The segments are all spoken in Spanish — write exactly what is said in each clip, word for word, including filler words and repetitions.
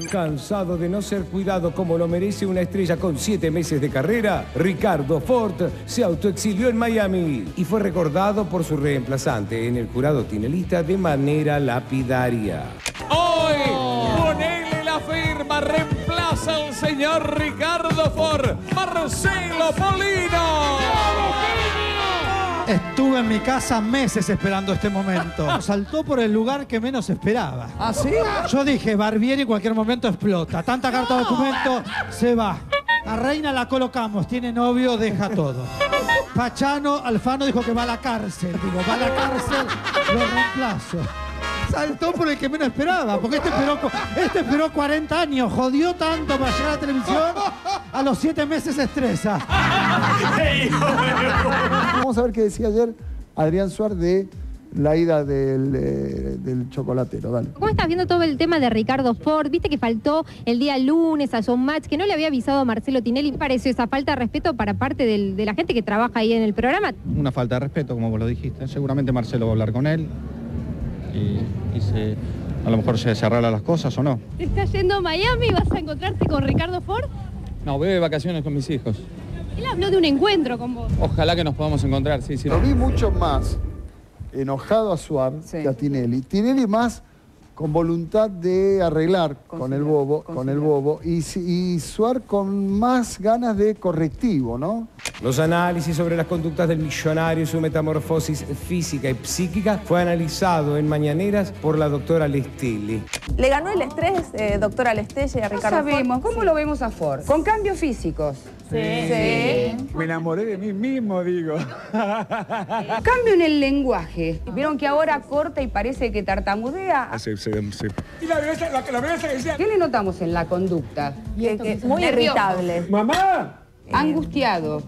Cansado de no ser cuidado como lo merece una estrella con siete meses de carrera, Ricardo Ford se autoexilió en Miami y fue recordado por su reemplazante en el jurado tinelista de manera lapidaria. Hoy, ponele la firma, reemplaza al señor Ricardo Ford, Marcelo Polino. Estuve en mi casa meses esperando este momento. Saltó por el lugar que menos esperaba. ¿Ah, sí? Yo dije, Barbieri en cualquier momento explota. Tanta carta de documento, se va. A Reina la colocamos, tiene novio, deja todo. Pachano Alfano dijo que va a la cárcel. Digo, va a la cárcel, lo reemplazo. Saltó por el que menos esperaba, porque este esperó, este esperó cuarenta años, jodió tanto para llegar a la televisión, a los siete meses se estresa. Vamos a ver qué decía ayer Adrián Suárez de la ida del, eh, del chocolatero. Dale. ¿Cómo estás viendo todo el tema de Ricardo Ford? Viste que faltó el día lunes a Showmatch, que no le había avisado a Marcelo Tinelli. ¿Qué pareció esa falta de respeto para parte del, de la gente que trabaja ahí en el programa? Una falta de respeto, como vos lo dijiste. Seguramente Marcelo va a hablar con él y, y se, a lo mejor se, se arreglan las cosas o no. ¿Te estás yendo a Miami y vas a encontrarte con Ricardo Ford? No, voy de vacaciones con mis hijos. Él habló de un encuentro con vos. Ojalá que nos podamos encontrar, sí, sí. Lo vi mucho más enojado a Suárez sí. que a Tinelli. Tinelli más con voluntad de arreglar con, con el bobo, con el bobo y, y Suárez con más ganas de correctivo, ¿no? Los análisis sobre las conductas del millonario y su metamorfosis física y psíquica fue analizado en Mañaneras por la doctora Lestelli. ¿Le ganó el estrés, eh, doctora Lestelli, a Ricardo No sabemos. Ford? ¿Cómo sí. lo vemos a Ford? Con cambios físicos. Sí. sí. Me enamoré de mí mismo, digo. Cambio en el lenguaje. ¿Vieron que ahora corta y parece que tartamudea? Sí, sí, sí. Y la belleza, la, la belleza que decía... ¿Qué le notamos en la conducta? Que, que, muy irritable. ¡Mamá! Angustiado.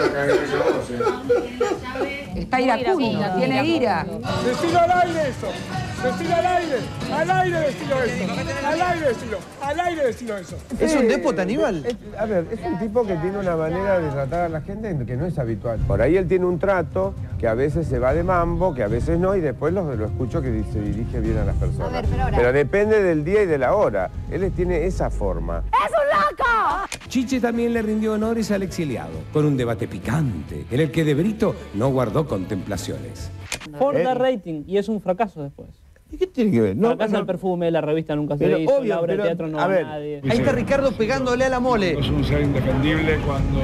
Está iracundo, tiene ira. Decilo al aire eso. Decilo al aire. Al aire decilo eso. Al aire decilo. Al aire decilo eso. ¿Es un déspota, Aníbal? Es, a ver, es un tipo que tiene una manera de tratar a la gente que no es habitual. Por ahí él tiene un trato que a veces se va de mambo, que a veces no, y después lo, lo escucho que se dirige bien a las personas. A ver, pero, ahora... pero depende del día y de la hora. Él tiene esa forma. ¡Es un loco! Chiche también le rindió honores al exiliado, con un debate picante, en el que De Brito no guardó contemplaciones. Ford da rating y es un fracaso después. ¿Y qué tiene que ver? No, Fracasa no, el perfume, la revista nunca pero se hizo, obvio, la obra pero, de teatro no a va ver, nadie. Ahí está Ricardo pegándole a la mole. Es un ser indefendible cuando...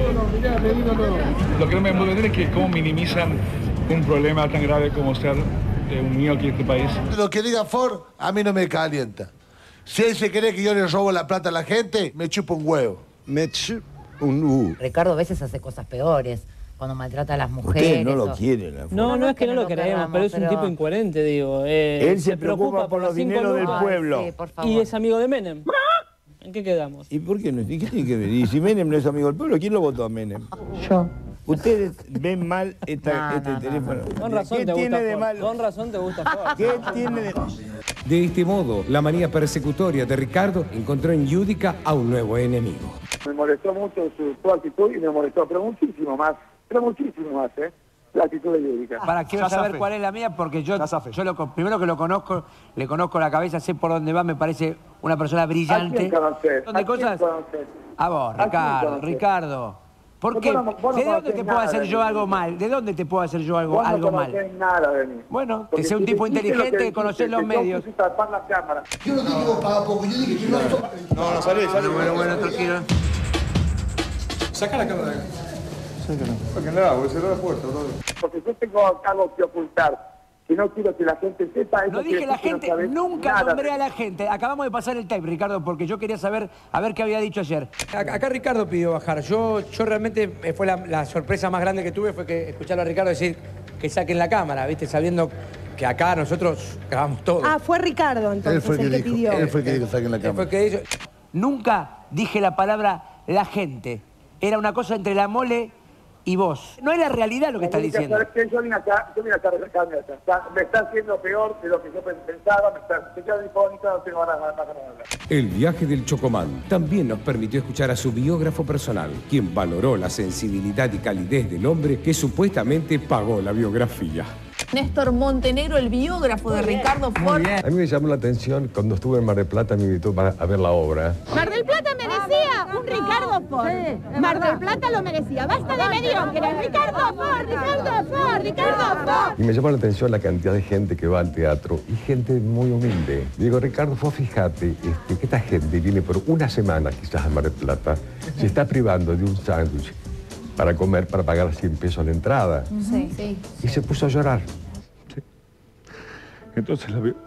Lo que no me puedo entender es que cómo minimizan un problema tan grave como ser de un niño aquí en este país. Lo que diga Ford a mí no me calienta. Si él se cree que yo le robo la plata a la gente, me chupa un huevo. Me chupa un huevo. Ricardo a veces hace cosas peores. Cuando maltrata a las mujeres. Ustedes no lo o... quieren. No, no, no es que no lo queremos, queramos, pero es un pero... tipo incoherente, digo. Eh, Él se, se preocupa, preocupa por los dineros del pueblo. Ay, sí, por favor. Y es amigo de Menem. ¿En qué quedamos? ¿Y por qué no? ¿Y qué tiene que ver? Y si Menem no es amigo del pueblo, ¿quién lo votó a Menem? Yo. Ustedes ven mal esta, no, este no, teléfono. No, no. Con razón ¿Qué te tiene gusta de Ford. malo? Con razón te gusta Ford. ¿Qué tiene de... De este modo, la manía persecutoria de Ricardo encontró en Yudica a un nuevo enemigo. Me molestó mucho su, su actitud y me molestó, pero muchísimo más, pero muchísimo más, ¿eh? La actitud de Yudica. Para, quiero ya saber sabe. cuál es la mía, porque yo, yo lo, primero que lo conozco, le conozco la cabeza, sé por dónde va, me parece una persona brillante. ¿A quién conoces? ¿Dónde ¿A quién cosas? conoces? A vos, ¿A Ricardo, quién Ricardo. ¿Por vos qué? No, vos no ¿De dónde te puedo nada hacer de yo mí. algo mal? ¿De dónde te puedo hacer yo algo, Vos no algo mal? conocés nada de mí. Bueno, Porque que sea un si tipo dijiste inteligente, que que conocer los que medios. Yo tapar la cámara. Yo no te digo paga poco, yo dije que no... No, no, salí, salí. Bueno, bueno, tranquilo. Saca la cámara de acá. Porque nada, voy a cerrar la puerta. Todo. Porque yo tengo algo que ocultar. Si no quiero que la gente sepa... No dije la gente, no nunca nombré a la gente. Acabamos de pasar el tape, Ricardo, porque yo quería saber a ver qué había dicho ayer. Acá Ricardo pidió bajar. Yo, yo realmente, fue la, la sorpresa más grande que tuve fue que escucharlo a Ricardo decir que saquen la cámara, ¿viste? Sabiendo que acá nosotros grabamos todo. Ah, fue Ricardo entonces Él fue el que, el que dijo, pidió. Él fue el que dijo que saquen la Él fue cámara. el que dijo... Nunca dije la palabra la gente. Era una cosa entre la mole y vos. No es la realidad lo que estás diciendo. Yo vine acá, yo vine acá a relajarme. Me está haciendo peor de lo que yo pensaba. Me está quedando infónica, no tengo ganas de hablar. El viaje del Chocomán también nos permitió escuchar a su biógrafo personal, quien valoró la sensibilidad y calidez del hombre que supuestamente pagó la biografía. Néstor Montenegro, el biógrafo de Ricardo Ford. A mí me llamó la atención cuando estuve en Mar del Plata, me invitó para- a ver la obra. Mar del Plata merecía un Ricardo Ford. Mar del Plata lo merecía. Basta de mediocres. Ricardo Ford, Ricardo Ford, Ricardo Ford. Y me llamó la atención la cantidad de gente que va al teatro y gente muy humilde. Digo, Ricardo, vos fíjate este, que esta gente viene por una semana quizás a Mar del Plata, se está privando de un sándwich para comer, para pagar cien pesos la entrada. Sí, sí. Y se puso a llorar. Sí. Entonces la veo.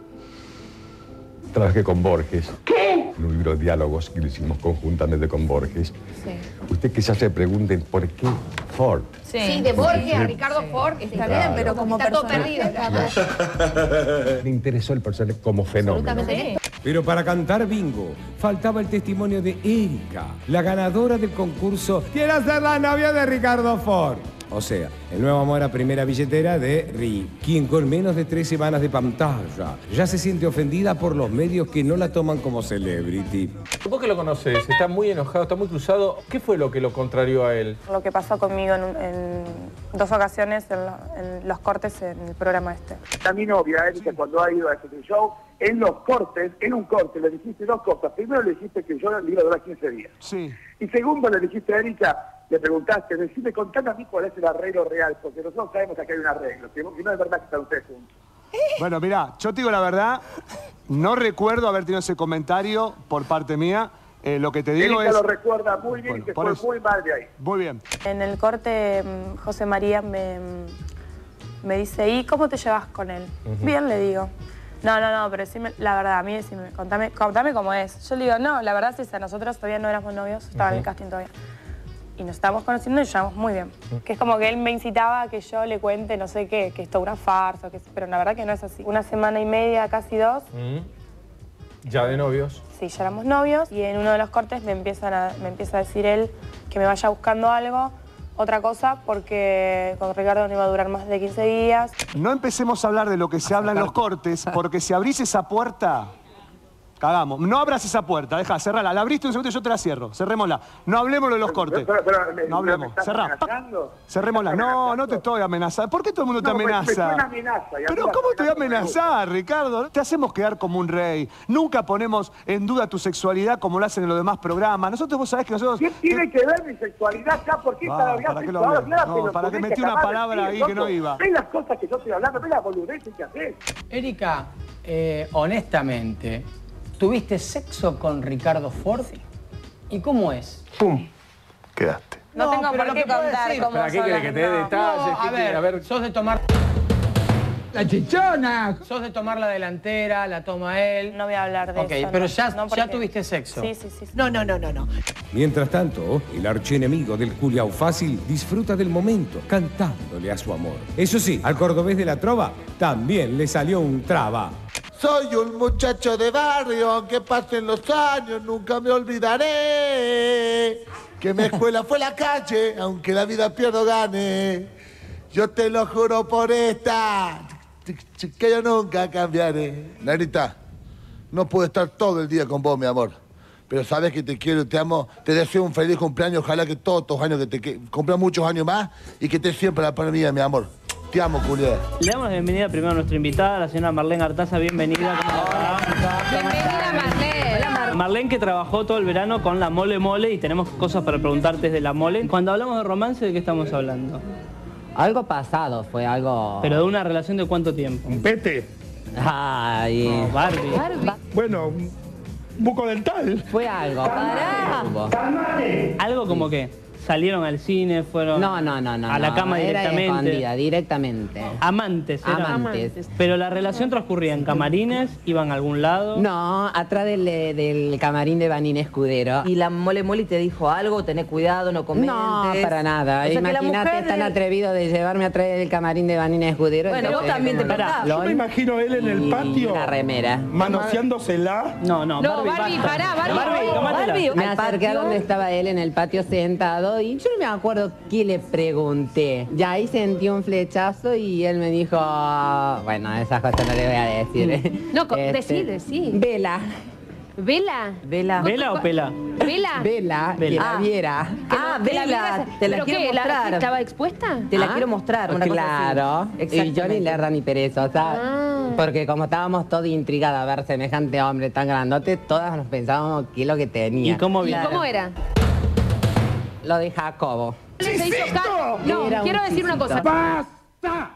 Trabajé con Borges. ¿Qué? En un libro de diálogos que lo hicimos conjuntamente con Borges. Sí. Usted quizás se pregunten por qué Ford. Sí, sí, de Borges a Ricardo Ford. Está Claro. bien, pero como Está todo personaje. perdido. Me interesó el personaje como fenómeno. Absolutamente. Pero para cantar bingo, faltaba el testimonio de Erika, la ganadora del concurso Quiero ser la novia de Ricardo Ford. O sea, el nuevo amor a primera billetera de Rick, quien con menos de tres semanas de pantalla ya se siente ofendida por los medios que no la toman como celebrity. Vos que lo conocés, está muy enojado, está muy cruzado. ¿Qué fue lo que lo contrarió a él? Lo que pasó conmigo en, un- en dos ocasiones en, la- en los cortes en el programa este. A mi novia, Erika, cuando ha ido a este show, en los cortes, en un corte, le dijiste dos cosas. Primero le dijiste que yo le iba a durar quince días. Sí. Y segundo le dijiste a Erika, le preguntaste, decime, contame a mí cuál es el arreglo real, porque nosotros sabemos que acá hay un arreglo, que no que no es verdad que están ustedes juntos. Bueno, mirá, yo te digo la verdad, no recuerdo haber tenido ese comentario por parte mía. Eh, lo que te digo Erika es... lo recuerda muy bien Bueno, y se por fue eso. muy mal de ahí. Muy bien. En el corte, mm, José María me, mm, me dice, ¿y cómo te llevas con él? Ujú. Bien, le digo. No, no, no, pero decime la verdad, a mí decime, contame, contame cómo es. Yo le digo, no, la verdad es que nosotros todavía no éramos novios, estaba en el Ujú. casting todavía. Y nos estábamos conociendo y nos llevamos muy bien. Que es como que él me incitaba a que yo le cuente, no sé qué, que esto es una farsa, que, pero la verdad que no es así. Una semana y media, casi dos, Mm. Ya de novios. sí, ya éramos novios y en uno de los cortes me, empiezan a, me empieza a decir él que me vaya buscando algo, otra cosa, porque con Ricardo no iba a durar más de quince días. No empecemos a hablar de lo que se habla en los cortes, porque si abrís esa puerta, cagamos. No abras esa puerta, deja, cerrala. La abriste un segundo y yo te la cierro. Cerrémosla. No hablemos de los cortes. Pero, pero, me- No hablemos. ¿me estás Cerrá. amenazando? Cerrémosla. No, no te estoy amenazando. ¿Por qué todo el mundo te No, pues, me- me amenaza? fue una amenaza, y a mí Pero la ¿cómo te voy a amenaza no me amenazar, Ricardo? Te hacemos quedar como un rey. Nunca ponemos en duda tu sexualidad como lo hacen en los demás programas. Nosotros, vos sabés que nosotros... ¿Qué tiene que ver mi sexualidad acá? ¿Por qué Ah, cada día ¿para qué lo ahora hablé? hablas No, de lo para que boludez metí una acabas de palabra decir, ahí que no loco? iba. Ve las cosas que yo estoy hablando, ve las boludeces que haces. Erika, eh, honestamente, ¿tuviste sexo con Ricardo Ford? ¿Y cómo es? ¡Pum! Quedaste. No, tengo pero por lo qué que puedo contar decir- cómo ¿Para qué son querés las- que te dé no. detalles? No, ¿Qué a quiere? ver, A ver, sos de tomar... La chichona. Sos de tomar la delantera, la toma él. No voy a hablar de Ok, eso. pero no. ya, No, ya porque- tuviste sexo. Sí, sí, sí. No, no, no, no, no. Mientras tanto, el archienemigo del culiao fácil disfruta del momento, cantándole a su amor. Eso sí, al cordobés de la trova también le salió un traba. Soy un muchacho de barrio, aunque pasen los años, nunca me olvidaré. Que mi escuela fue la calle, aunque la vida pierdo gane. Yo te lo juro por esta, que yo nunca cambiaré. Narita, no puedo estar todo el día con vos, mi amor. Pero sabes que te quiero, te amo, te deseo un feliz cumpleaños, ojalá que todos tus años, que te que, cumplan muchos años más y que estés siempre a la par mía, mi amor. Te amo, Julián. Le damos la bienvenida primero a nuestra invitada, la señora Marlene Artaza. Bienvenida. ¿Cómo va? Bienvenida, Marlene. Marlene, que trabajó todo el verano con la Mole Mole y tenemos cosas para preguntarte desde la Mole. Cuando hablamos de romance, ¿de qué estamos hablando? Algo pasado, fue algo... ¿Pero de una relación de cuánto tiempo? Un pete. Ay... No, Barbie. Bueno, un buco dental. Fue algo. Pará. Hubo. ¿Algo como qué? ¿Salieron al cine? ¿Fueron No, no, no, no. a la no, cama era directamente? escondida, directamente. Amantes, eran. Amantes. Pero la relación transcurría en camarines, iban a algún lado. No, atrás del, del camarín de Vanina Escudero. Y la Mole Mole te dijo algo, tenés cuidado, no comentes. No, para nada. O sea que la Imagínate mujer tan de- atrevido de llevarme atrás del camarín de Vanina Escudero. Bueno, entonces, vos también te como- portás. Yo me imagino él en el y patio. una remera. Manoseándosela. No, no, No, Barbie, basta. pará, Barbie. Barbie, tomátela. Barbie, Me al acerqué a patio. donde estaba él en el patio sentado y yo no me acuerdo qué le pregunté. Ya ahí sentí un flechazo y él me dijo, bueno, esas cosas no le voy a decir. No, co- Este, decí, decí. Vela. ¿Vela? Vela. ¿Vela o pela? ¿Vela? Vela, que la Ah. viera. Ah, Que la Vela, viera, te la ¿pero quiero qué? ¿La- mostrar. ¿Estaba expuesta? Te la Ah. quiero mostrar, una Claro, cosa así. y yo ni lerda ni perezosa, Ah. porque como estábamos todos intrigadas a ver semejante hombre tan grandote, todas nos pensábamos qué es lo que tenía. ¿Y cómo ¿Y viene? cómo era? Lo de Jacobo. Se hizo ca- No, Era un quiero decir una cosa. chisito. ¡Basta!